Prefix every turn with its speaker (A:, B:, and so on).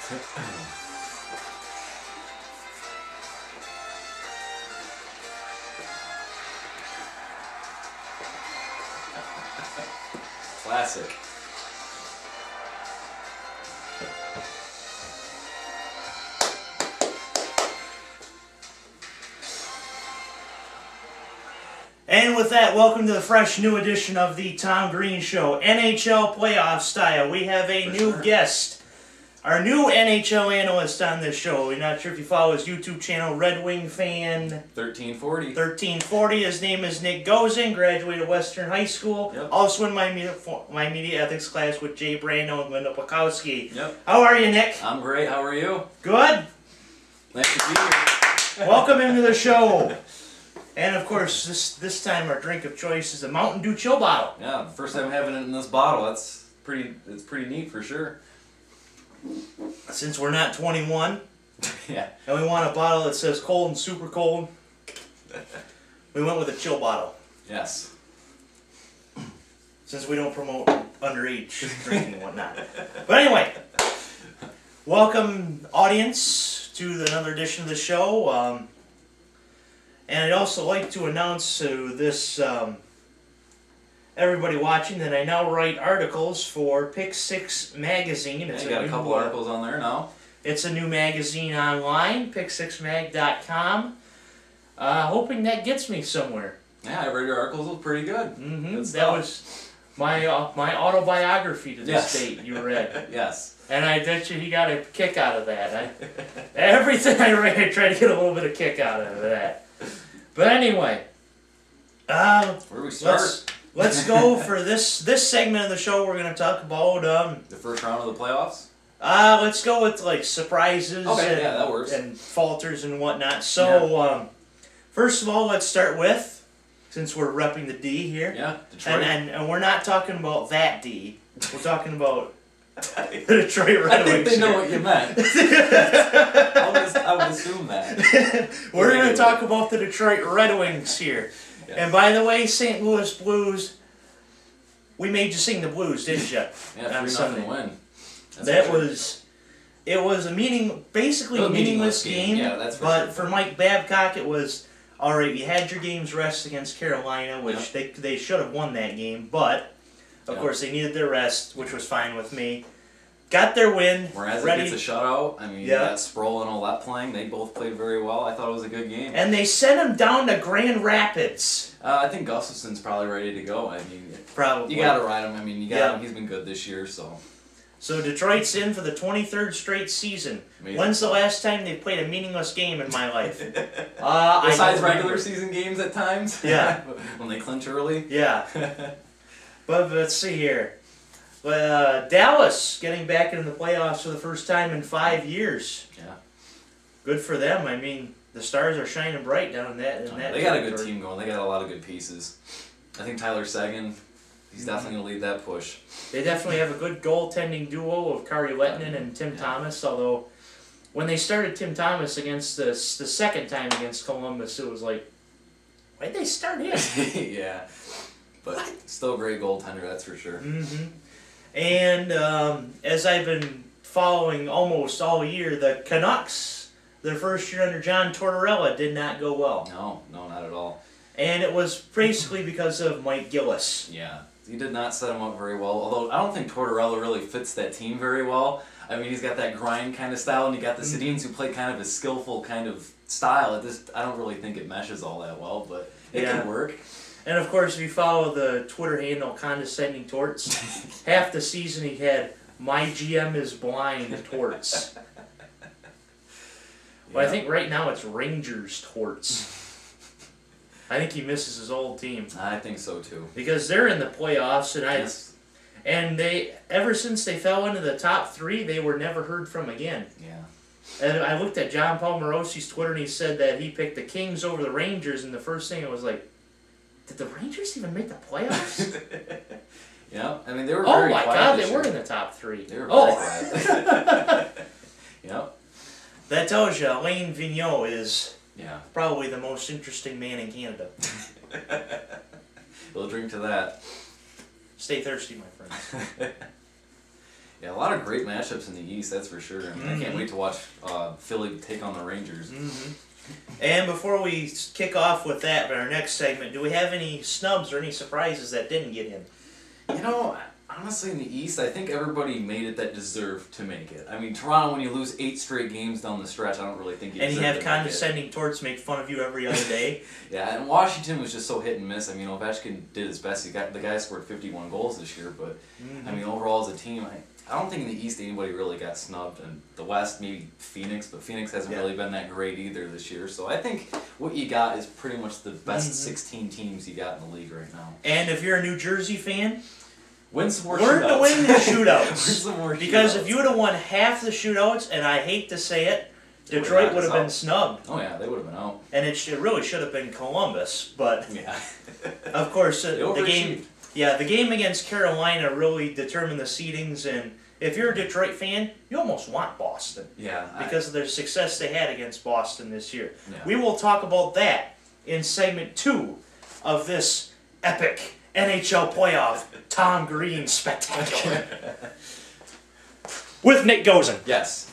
A: Classic.
B: And with that, welcome to the fresh new edition of the Tom Green Show, NHL playoff style. We have a new guest, our new NHL analyst on this show. We're not sure if you follow his YouTube channel, Red Wing Fan 1340. His name is Nick Gozin, graduated Western High School.
A: Yep.
B: Also in my media ethics class with Jay Brando and Linda Pukowski.
A: Yep.
B: How are you, Nick?
A: I'm great. How are you?
B: Good.
A: Nice to be here.
B: Welcome into the show. And of course, this time our drink of choice is a Mountain Dew Chill bottle.
A: Yeah, first time having it in this bottle. It's pretty neat for sure.
B: Since we're not 21,
A: Yeah.
B: and we want a bottle that says cold and super cold, we went with a chill bottle.
A: Yes.
B: Since we don't promote underage drinking and whatnot. But anyway, welcome audience to another edition of the show. And I'd also like to announce to this everybody watching that I now write articles for Pick Six Magazine.
A: Yeah, you got a couple articles on there now.
B: It's a new magazine online, pick6mag.com. Hoping that gets me somewhere.
A: Yeah, I read your articles. It was pretty good.
B: Mm-hmm.
A: Good
B: That
A: stuff.
B: was my autobiography to this
A: Yes.
B: date you read.
A: Yes.
B: And I bet you he got a kick out of that. Everything I read, I try to get a little bit of kick out of that. But anyway,
A: Where do we start?
B: let's go for this segment of the show. We're going to talk about
A: The first round of the playoffs?
B: let's go with like surprises
A: Okay, yeah, that works.
B: and falters and whatnot. So first of all, let's start with, since we're repping the D here,
A: Yeah, Detroit.
B: and we're not talking about that D. We're talking about the Detroit Red
A: I think
B: Wings
A: they know
B: here.
A: what you meant. I would assume that.
B: We're going to talk about the Detroit Red Wings here.
A: Yes.
B: And by the way, St. Louis Blues, we made you sing the blues, didn't you?
A: Yeah,
B: on
A: 3-0
B: Sunday.
A: win. That's
B: That
A: for sure.
B: it was a basically
A: A
B: a meaningless game.
A: Yeah, that's for
B: but
A: sure.
B: for Mike Babcock, it was, all right, you had your games rest against Carolina, which they should have won that game, but, of course, they needed their rest, which was fine with me. Got their win.
A: Whereas
B: ready.
A: it gets a shutout, I mean, you got Sproul and Olette playing. They both played very well. I thought it was a good game.
B: And they sent him down to Grand Rapids.
A: I think Gustafson's probably ready to go. I mean,
B: Probably.
A: you got to ride him. I mean, you got him. He's been good this year, so.
B: So Detroit's in for the 23rd straight season.
A: Amazing.
B: When's the last time they played a meaningless game in my life?
A: Besides regular season games at times?
B: Yeah.
A: When they clinch early?
B: Yeah. But let's see here. Dallas getting back into the playoffs for the first time in 5 years.
A: Yeah.
B: Good for them. I mean, the stars are shining bright down in that.
A: They got a good team going. They got a lot of good pieces. I think Tyler Seguin, he's definitely going to lead that push.
B: They definitely have a good goaltending duo of Kari Lehtinen and Tim Thomas, although when they started Tim Thomas against the second time against Columbus, it was like, why'd they start him?
A: Yeah. But still a great goaltender, that's for sure.
B: Mm-hmm. And as I've been following almost all year, the Canucks, their first year under John Tortorella, did not go well.
A: No, not at all.
B: And it was basically because of Mike Gillis.
A: Yeah, he did not set him up very well, although I don't think Tortorella really fits that team very well. I mean, he's got that grind kind of style, and you got the Sedins who play kind of a skillful kind of style. I don't really think it meshes all that well, but it can work.
B: And of course, if you follow the Twitter handle Condescending Torts, half the season he had, my GM is blind Torts. But I think right now it's Rangers Torts. I think he misses his old team.
A: I think so too.
B: Because they're in the playoffs, and
A: Yes.
B: and they ever since they fell into the top three, they were never heard from again.
A: Yeah.
B: And I looked at John Palmerosi's Twitter, and he said that he picked the Kings over the Rangers, and the first thing it was like, did the Rangers even make the playoffs?
A: Yeah, I mean, they were
B: Oh
A: very
B: my
A: quiet
B: God,
A: this
B: they were
A: year.
B: in the top three.
A: They were very quiet. Yep.
B: That tells you Alain Vigneault is
A: Yeah.
B: probably the most interesting man in Canada.
A: We'll drink to that.
B: Stay thirsty, my friends.
A: Yeah, a lot of great matchups in the East, that's for sure. I mean, I can't wait to watch Philly take on the Rangers.
B: And before we kick off with that, in our next segment, do we have any snubs or any surprises that didn't get in?
A: You know, honestly, in the East, I think everybody made it that deserved to make it. I mean, Toronto, when you lose 8 straight games down the stretch, I don't really think you
B: And you
A: deserve
B: have
A: to make
B: condescending torts make fun of you every other day.
A: Yeah, and Washington was just so hit and miss. I mean, Ovechkin did his best. The guy scored 51 goals this year, but I mean, overall as a team, I don't think in the East anybody really got snubbed. And the West, maybe Phoenix, but Phoenix hasn't really been that great either this year. So I think what you got is pretty much the best 16 teams you got in the league right now.
B: And if you're a New Jersey fan,
A: win some more
B: learn
A: shootouts.
B: to win the shootouts.
A: Win some more
B: Because
A: shootouts.
B: if you would have won half the shootouts, and I hate to say it, Detroit would have been snubbed.
A: Oh yeah, they would have been out.
B: And it really should have been Columbus, but
A: Yeah.
B: of course
A: They
B: the game.
A: overachieved.
B: Yeah, the game against Carolina really determined the seedings, and if you're a Detroit fan, you almost want Boston
A: Yeah.
B: because of their success they had against Boston this year.
A: Yeah.
B: We will talk about that in segment 2 of this epic NHL playoff Tom Green spectacular with Nick Gozen.
A: Yes.